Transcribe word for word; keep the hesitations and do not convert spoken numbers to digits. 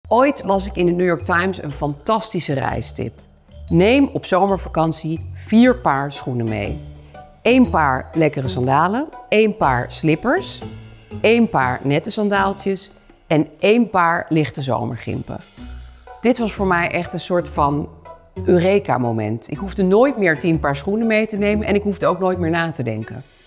Ooit las ik in de New York Times een fantastische reistip. Neem op zomervakantie vier paar schoenen mee. Eén paar lekkere sandalen, één paar slippers, één paar nette sandaaltjes en één paar lichte zomergimpen. Dit was voor mij echt een soort van Eureka-moment. Ik hoefde nooit meer tien paar schoenen mee te nemen en ik hoefde ook nooit meer na te denken.